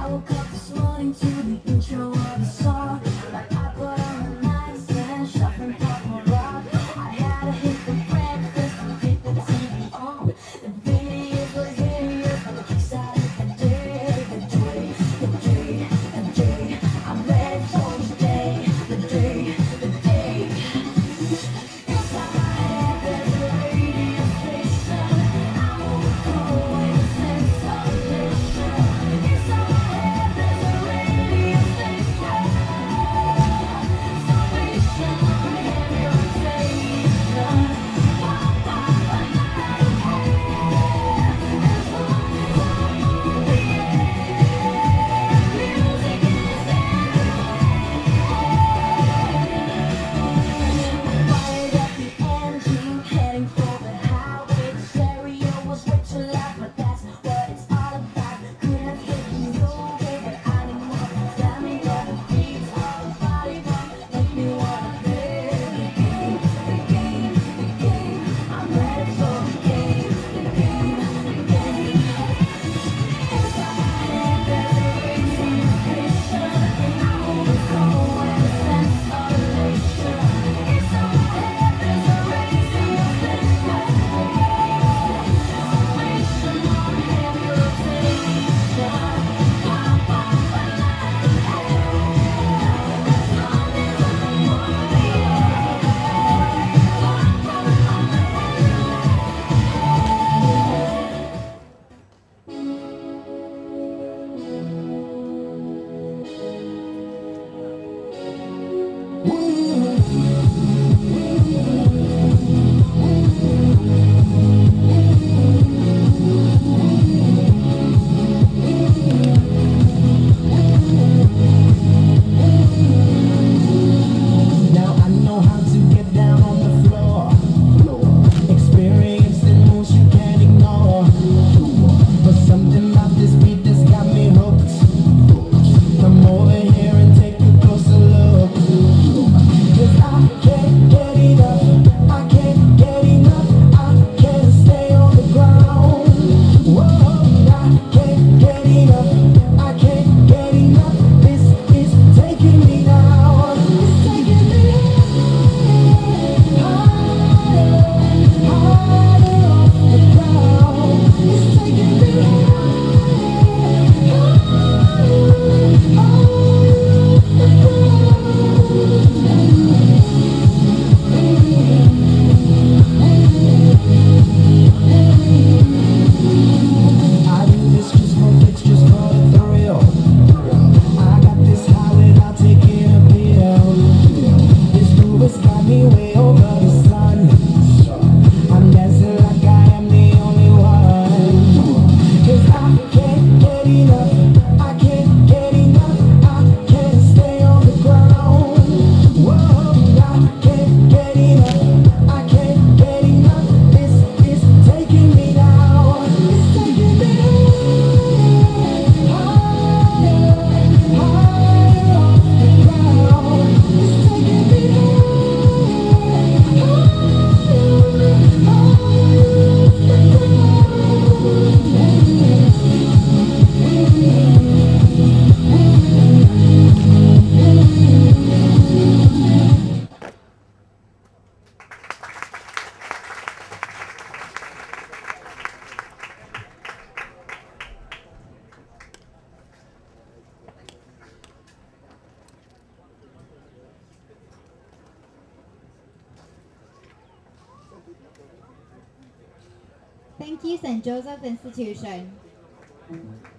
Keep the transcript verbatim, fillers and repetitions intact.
woke up this morning to the intro of a song. Like I put on the nightstand, shuffling pop and rock. I had to hit the breakfast and hit the T V on. The videos were here, but the kicks out of the day, the day, the day, the day. I'm ready for the day, the day, the day. Inside my head there's a radio station. I'm overcome with a sense of elation. Inside my head there's a radio station. Salvation on heavy rotation. Pop, pop, a night ahead. As long as I'm on the air, music is fired up the engine, heading for the highway. The stereo was way too loud, but that's what it's all about. Could have hit me your way, but I need more. Tell me that the beats of the body don't make me wanna play the game, the game, the game. I'm ready for the game, the game, the game. Inside my head there's a racing station. I'm overcome with a sense of elation. Inside my head there's a racing station. Salvation on heavy rotation. Pop, pop, a night ahead. As long as I'm on the air. Pop, pop, a night Now I know how to get down on the floor. Experience the moves you can't ignore. But something about this beat that's got me hooked. Come over here and take a closer look. 'Cause I can't get enough. I can't get enough. I can't stay on the ground. Whoa, I can't get enough. I can't get enough. This is taking me now. It's taking me higher, higher off the ground. It's taking me higher, higher off the I do this just for kicks, just for the thrill. I got this high without taking a pill. This groove has got me way over the sun. I'm dancing like I am the only one. 'Cause I can't get enough. I can't get enough. I can't stay on the ground. Whoa, I can't get enough. I can't get enough. This is taking me now. It's taking me higher, higher off the ground. It's taking me higher, higher off the Thank you, Saint Joseph Institution.